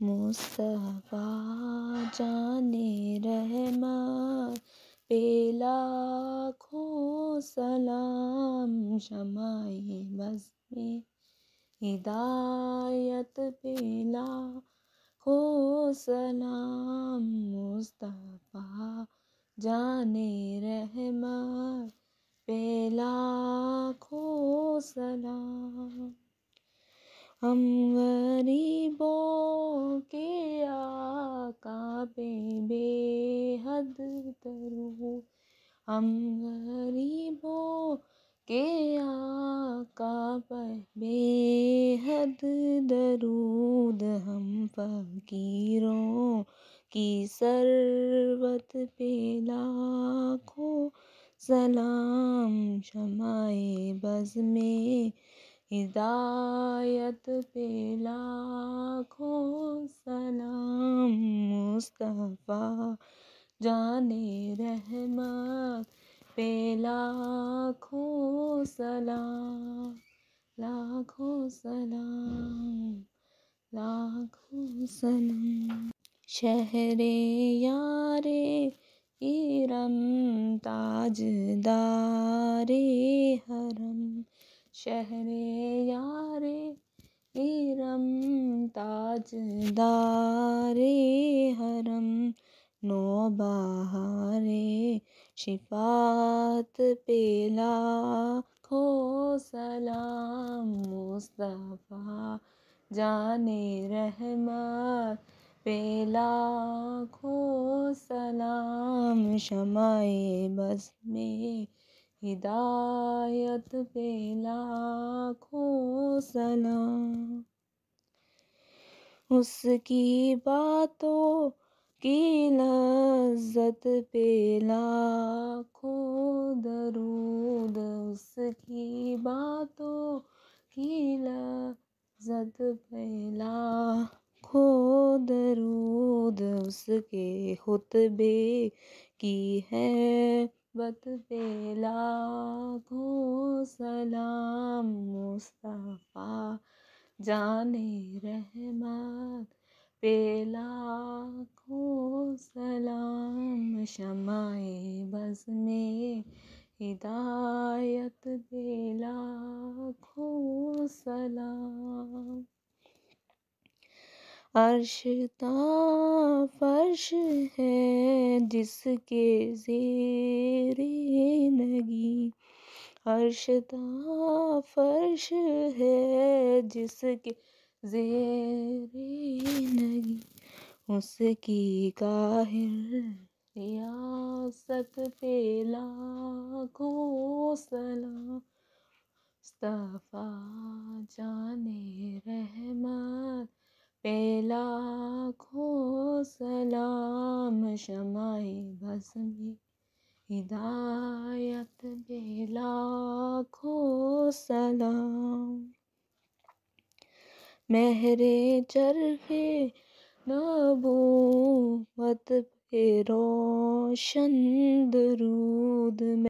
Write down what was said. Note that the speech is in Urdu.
مصطفیٰ جانے رحمت پہ لاکھوں سلام، شمع بز میں ہدایت پہ لاکھوں سلام، مصطفیٰ جانے رحمت پہ لاکھوں سلام۔ ہم غریبوں کے آقا پہ بے حد درود، ہم غریبوں کے آقا پہ بے حد درود، ہم فقیروں کی ثروت پہ لاکھوں سلام، شمع بز میں ہدایت پہ لاکھوں سلام، مصطفیٰ جانے رحمت پہ لاکھوں سلام، لاکھوں سلام، لاکھوں سلام۔ شہر یار ارم تاجدار حرم، شہر یار ارم تاجدار حرم، نوبہار شفاعت پہ لاکھوں سلام، مصطفیٰ جانے رحمت پہ لاکھوں سلام، شمع بز میں ہدایت پہ لاکھوں سلام۔ اس کی باتوں کی لذت پہ لاکھوں درود، اس کی باتوں کی لذت پہ لاکھوں درود، اس کے خطبے کی ہیبت پہ لاکھوں سلام، مصطفیٰ جانے رحمت پہ لاکھوں سلام، شمع بز میں ہدایت پہ لاکھوں سلام۔ عرش تا فرش ہے جس کے زیر نگیں، عرش تا فرش ہے جس کے زیر نگیں، اس کی قاہر ریاست پہ لاکھوں سلام، مصطفیٰ جانے رحمت پہ لاکھوں سلام، شمع بز میں ہدایت پہ لاکھوں سلام۔ مہر چرخ نبوت پہ روشن درود،